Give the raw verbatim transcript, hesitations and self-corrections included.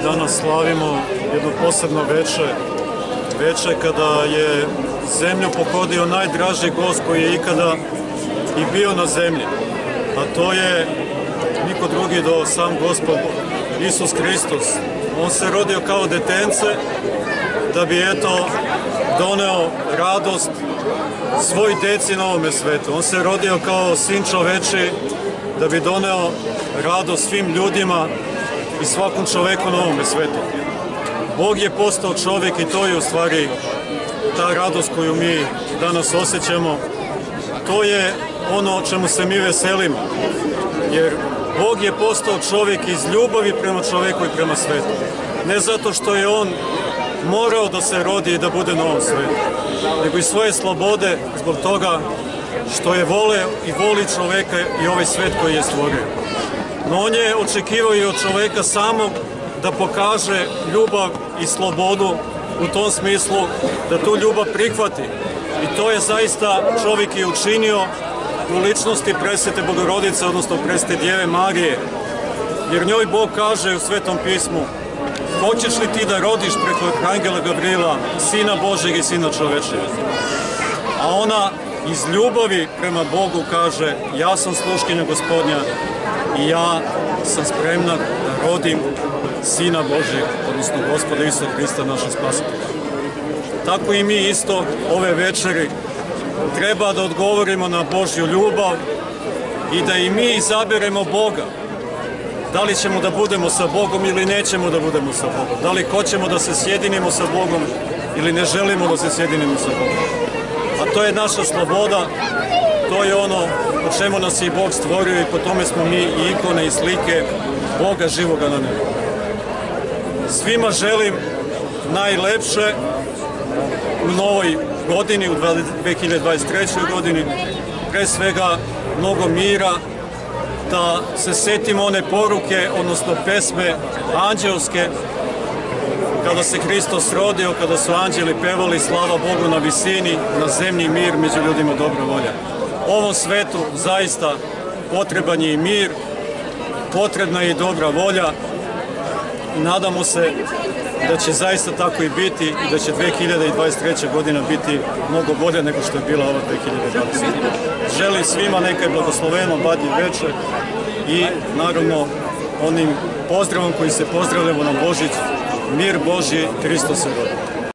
danas slavimo jedno posebno veče, veče kada je zemlju pohodio najdraži gost koji je ikada i bio na zemlji. A to je niko drugi do sam Gospod Isus Hristos. On se rodio kao detence da bi eto doneo radost svoj deci na ovome svetu. On se rodio kao sin čoveči da bi doneo radost svim ljudima i svakom čoveku na ovome svetu. Bog je postao čovjek i to je u stvari ta radost koju mi danas osjećamo. To je ono čemu se mi veselimo. Jer Bog je postao čovjek iz ljubavi prema čoveku i prema svetu. Ne zato što je on morao da se rodi i da bude na ovom svetu, nego iz svoje slobode zbog toga što je voleo i voli čoveka i ovaj svet koji je stvorio. No on je očekivao i od čoveka samog da pokaže ljubav i slobodu u tom smislu da tu ljubav prihvati. I to je zaista čovjek i učinio u ličnosti presvete Bogorodice, odnosno presvete Djeve Marije. Jer njoj Bog kaže u Svetom pismu: hoćeš li ti da rodiš preko Arhangela Gavrila, Sina Božjeg i Sina čovečijeg? A ona iz ljubavi prema Bogu kaže: ja sam sluškinja Gospodnja i ja sam spremna da rodim Sina Božjeg, odnosno Gospoda Isusa Hrista, našeg Spasitelja. Tako i mi isto ove večeri treba da odgovorimo na Božju ljubav i da i mi izaberemo Boga. Da li ćemo da budemo sa Bogom ili nećemo da budemo sa Bogom? Da li hoćemo da se sjedinimo sa Bogom ili ne želimo da se sjedinimo sa Bogom? A to je naša sloboda, to je ono po čemu nas je i Bog stvorio i po tome smo mi i ikone i slike Boga živoga na nebu. Svima želim najlepše u novoj godini, u dve hiljade dvadeset trećoj godini, pre svega mnogo mira, da se setimo one poruke, odnosno pesme anđelske, kada se Hristos rodio, kada su anđeli pevali slava Bogu na visini, na zemlji mir, među ljudima dobra volja. Ovom svetu zaista potreban je i mir, potrebna je i dobra volja i nadamo se da će zaista tako i biti i da će dve hiljade dvadeset treća godina biti mnogo bolja nego što je bila ova dve hiljade dvadeseta. Želim svima neka je blagosloveno badnje večer i naravno onim pozdravom koji se pozdravljamo na Božić: mir Božji, Hristos se rodi.